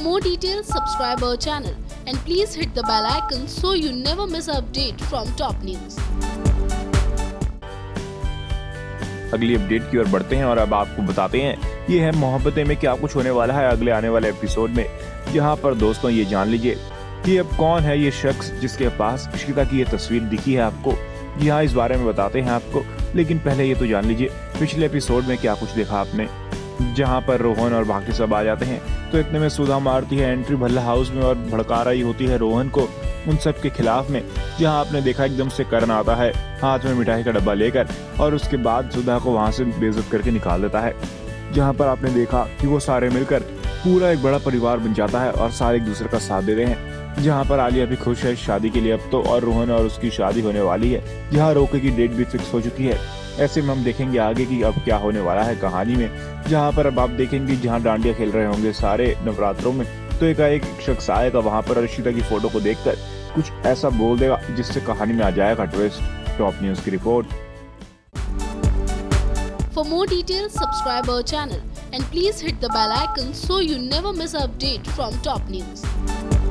For more details, subscribe our channel and please hit the bell icon so you never miss an update from top news. अगली update की ओर बढ़ते हैं और अब आपको बताते हैं ये है मोहब्बतें में क्या कुछ होने वाला है अगले आने वाले एपिसोड में। यहाँ पर दोस्तों ये जान लीजिए कि अब कौन है ये शख्स जिसके पास इशिता की ये तस्वीर दिखी है आपको। जी हाँ, इस बारे में बताते हैं आपको, लेकिन पहले ये तो जान लीजिए पिछले एपिसोड में क्या कुछ देखा आपने, जहाँ पर रोहन और बाकी सब आ जाते हैं। तो इतने में सुधा मारती है एंट्री भल्ला हाउस में और भड़का रही होती है रोहन को उन सब के खिलाफ में। जहाँ आपने देखा एकदम से करण आता है हाथ में मिठाई का डब्बा लेकर और उसके बाद सुधा को वहां से बेइज्जत करके निकाल देता है। जहाँ पर आपने देखा कि वो सारे मिलकर पूरा एक बड़ा परिवार बन जाता है और सारे एक दूसरे का साथ देते हैं। जहाँ पर आलिया भी खुश है शादी के लिए अब तो, और रोहन और उसकी शादी होने वाली है। जहाँ रोके की डेट भी फिक्स हो चुकी है। ऐसे में हम देखेंगे आगे कि अब क्या होने वाला है कहानी में। जहाँ पर अब आप देखेंगे जहाँ डांडिया खेल रहे होंगे सारे नवरात्रों में, तो एक शख्स आएगा वहां पर और इशिता की फोटो को देखकर कुछ ऐसा बोल देगा जिससे कहानी में आ जाएगा ट्विस्ट। टॉप न्यूज की report. For more details, subscribe our channel and please hit the bell icon so you never miss an update from top news.